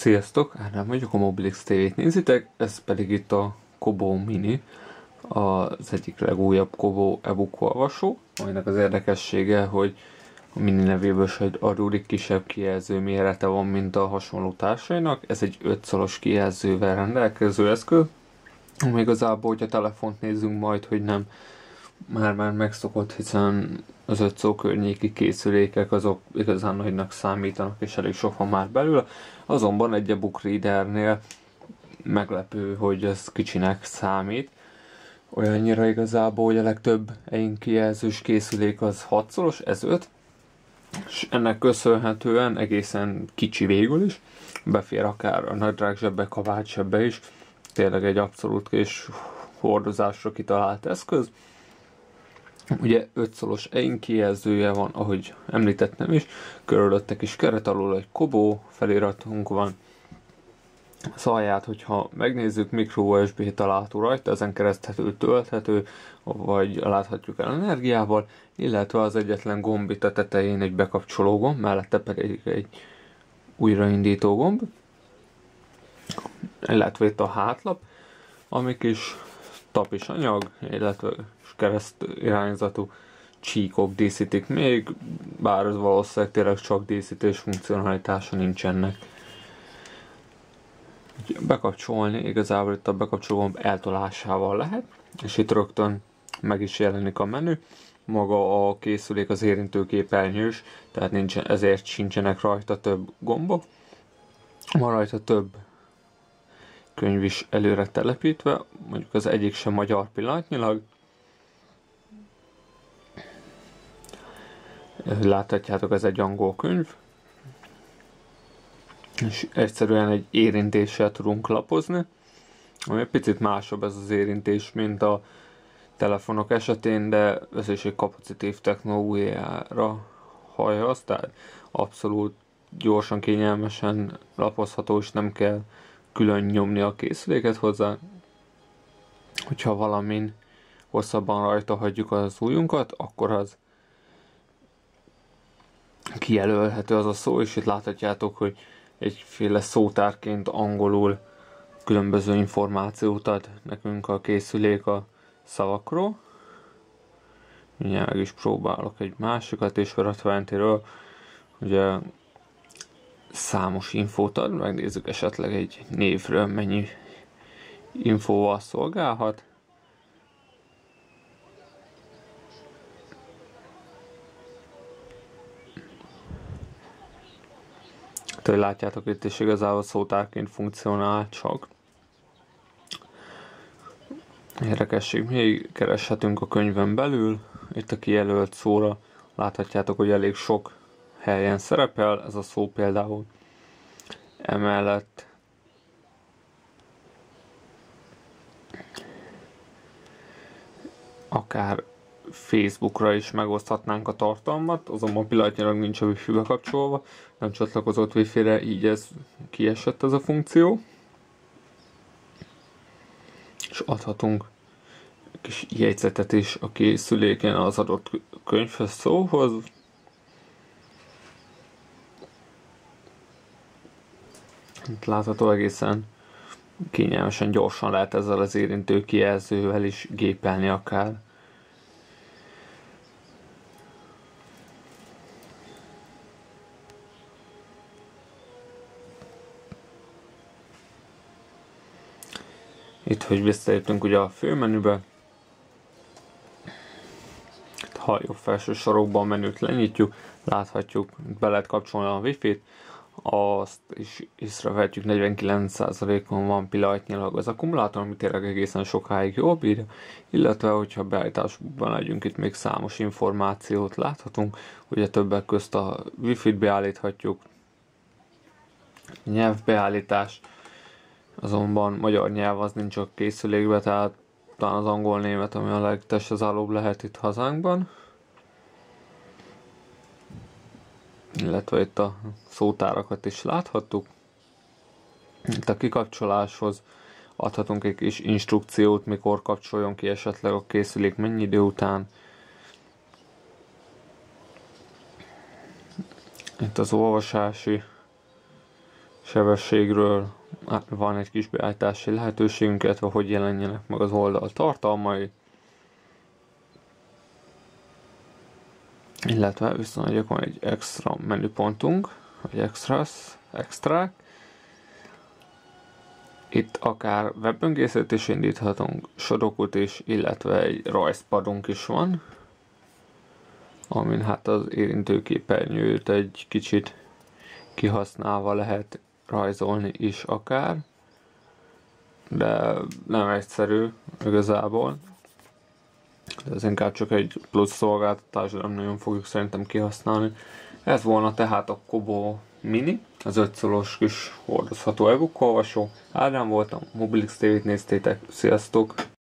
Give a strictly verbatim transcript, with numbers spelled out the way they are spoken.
Sziasztok! Ádám vagyok, a Mobilix té vét nézitek, ez pedig itt a Kobo Mini, az egyik legújabb Kobo e-book olvasó, aminek az érdekessége, hogy a Mini nevéből se adódik, kisebb kijelző mérete van, mint a hasonló társainak. Ez egy öt szoros kijelzővel rendelkező eszköz, ami igazából, hogyha telefont nézzünk majd, hogy nem már-már megszokott, hiszen az öt szó környéki készülékek azok igazán nagynak számítanak, és elég sok van már belőle. Azonban egy e-book readernél meglepő, hogy ez kicsinek számít. Olyannyira igazából, hogy a legtöbb e-ink kijelzős készülék az hat szoros, ez öt, és ennek köszönhetően egészen kicsi végül is, befér akár a nadrág zsebbe, kabát zsebbe is, tényleg egy abszolút kis hordozásra kitalált eszköz. Ugye öt szoros e-ink kijelzője van, ahogy említettem is, körülötte kis keret, alul egy Kobo feliratunk van. Az alját, hogyha megnézzük, micro u es bé található rajta, ezen kereszthető, tölthető, vagy láthatjuk el energiával, illetve az egyetlen gomb itt a tetején egy bekapcsoló gomb, mellette pedig egy újraindító gomb, illetve itt a hátlap, ami kis tapis anyag, illetve kereszt irányzatú csíkok díszítik még, bár az valószínűleg tényleg csak díszítés funkcionalitása nincsenek. Bekapcsolni igazából itt a bekapcsoló gomb eltolásával lehet, és itt rögtön meg is jelenik a menü. Maga a készülék az érintőképernyős, tehát nincsen, ezért sincsenek rajta több gombok. Van rajta több könyv is előre telepítve, mondjuk az egyik sem magyar pillanatnyilag. Láthatjátok, ez egy angol könyv, és egyszerűen egy érintéssel tudunk lapozni, ami egy picit másabb ez az érintés, mint a telefonok esetén, de ez is egy kapacitív technológiára hajaz, tehát abszolút gyorsan, kényelmesen lapozható, és nem kell külön nyomni a készüléket hozzá. Hogyha valamin hosszabban rajta hagyjuk az ujjunkat, akkor az kijelölhető az a szó, és itt láthatjátok, hogy egyféle szótárként angolul különböző információt ad nekünk a készülék a szavakról. Mindjárt meg is próbálok egy másikat, és Veratventéről ugye számos infót ad, megnézzük esetleg egy névről mennyi infóval szolgálhat. Tehát, látjátok, itt is igazából szótárként funkcionál csak. Érdekesség, még kereshetünk a könyvön belül. Itt a kijelölt szóra láthatjátok, hogy elég sok helyen szerepel ez a szó például. Emellett akár Facebookra is megoszthatnánk a tartalmat, azonban pillanatnyilag nincs a Wi-Fi bekapcsolva, nem csatlakozott Wi-Fi-re, így ez kiesett ez a funkció. És adhatunk kis jegyzetet is a készüléken az adott könyvhez, szóhoz. Itt látható, egészen kényelmesen, gyorsan lehet ezzel az érintő kijelzővel is gépelni akár. Itt, hogy visszaértünk ugye a főmenübe, ha jobb felső sarokban a menüt lenyitjuk, láthatjuk, be lehet kapcsolni a Wi-Fi-t, azt is észrevehetjük, negyvenkilenc százalékon van pillanatnyilag az akkumulátor, ami tényleg egészen sokáig jól bírja, illetve hogyha beállításban legyünk, itt még számos információt láthatunk, ugye többek közt a Wi-Fi-t beállíthatjuk, nyelvbeállítás, azonban magyar nyelv az nincs a készülékben, tehát talán az angol-német, ami a legtesthazállóbb lehet itt hazánkban. Illetve itt a szótárakat is láthattuk. Itt a kikapcsoláshoz adhatunk egy kis instrukciót, mikor kapcsoljon ki esetleg a készülék, mennyi idő után. Itt az olvasási sebességről van egy kis beállítási lehetőségünk, illetve hogy jelenjenek meg az oldal tartalmai. Illetve viszont van egy extra menüpontunk, vagy extras, extrák. Itt akár webböngészőt is indíthatunk, sorokot is, illetve egy rajzpadunk is van, amin hát az érintőképernyőt egy kicsit kihasználva lehet rajzolni is akár, de nem egyszerű igazából. Ez inkább csak egy plusz szolgáltatás, de nem nagyon fogjuk szerintem kihasználni. Ez volna tehát a Kobo Mini, az öt szolos kis hordozható e-book olvasó. Ádám voltam, Mobilix té vét néztétek, sziasztok!